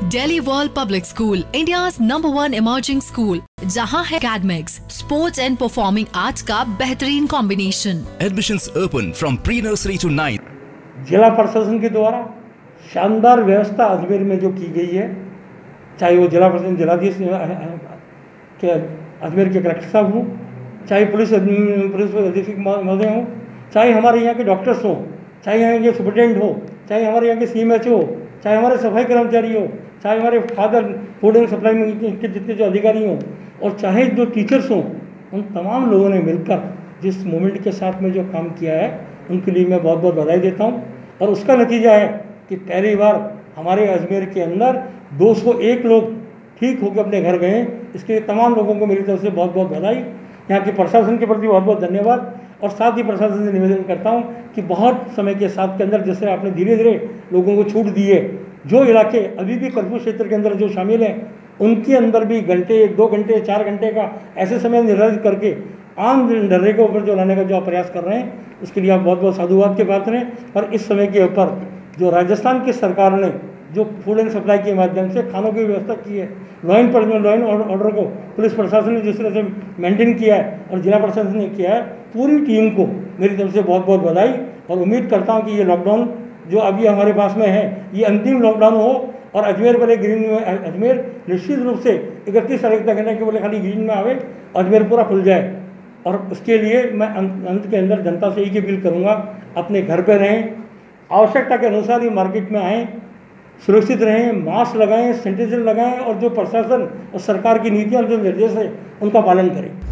Delhi world public school, India's #1 emerging school, जहां है academics, sports and performing arts का बेहतरीन combination. Admissions open from pre-nursery to 9th. जिला प्रशासन के द्वारा शानदार व्यवस्था अजमेर में जो की गई है, चाहे वो जिला प्रशासन जिलाधीश के अजमेर के कलेक्टर साहब हों, चाहे पुलिस अधीक्षक महोदय हों, चाहे हमारे यहाँ के डॉक्टर्स हों, चाहे यहाँ के सुपरिटेंडेंट हो, चाहे हमारे यहाँ के CMHO हो, चाहे हमारे सफाई कर्मचारी हो, चाहे हमारे फादर फूड एंड सप्लाई में के जितने जो अधिकारी हों, और चाहे जो टीचर्स हों, उन तमाम लोगों ने मिलकर जिस मूवमेंट के साथ में जो काम किया है, उनके लिए मैं बहुत बहुत बधाई देता हूँ। और उसका नतीजा है कि पहली बार हमारे अजमेर के अंदर 201 लोग ठीक होकर अपने घर गए। इसके लिए तमाम लोगों को मेरी तरफ से बहुत बहुत बधाई। यहाँ के प्रशासन के प्रति बहुत बहुत धन्यवाद। और साथ ही प्रशासन से निवेदन करता हूँ कि बहुत समय के साथ के अंदर जैसे आपने धीरे धीरे लोगों को छूट दी है, जो इलाके अभी भी कर्फ्यू क्षेत्र के अंदर जो शामिल हैं, उनके अंदर भी घंटे 2 घंटे 4 घंटे का ऐसे समय निर्धारित करके आम दर्रे के ऊपर जो लाने का जो आप प्रयास कर रहे हैं, उसके लिए आप बहुत बहुत साधुवाद के पात्र हैं। और इस समय के ऊपर जो राजस्थान की सरकार ने जो फूड एंड सप्लाई के माध्यम से खानों की व्यवस्था की है, लॉ एंड ऑर्डर को पुलिस प्रशासन ने जिस तरह से मेंटेन किया है और जिला प्रशासन ने किया है, पूरी टीम को मेरी तरफ से बहुत बहुत बधाई। और उम्मीद करता हूँ कि ये लॉकडाउन जो अभी हमारे पास में है, ये अंतिम लॉकडाउन हो और अजमेर वाले ग्रीन में अजमेर निश्चित रूप से 31 तारीख तक है कि बोले खाली ग्रीन में आवे, अजमेर पूरा खुल जाए। और उसके लिए मैं अंत के अंदर जनता से एक ही अपील करूँगा, अपने घर पर रहें, आवश्यकता के अनुसार ही मार्केट में आएँ, सुरक्षित रहें, मास्क लगाएं, सैनिटाइजर लगाएं और जो प्रशासन और सरकार की नीतियाँ और जो निर्देश है उनका पालन करें।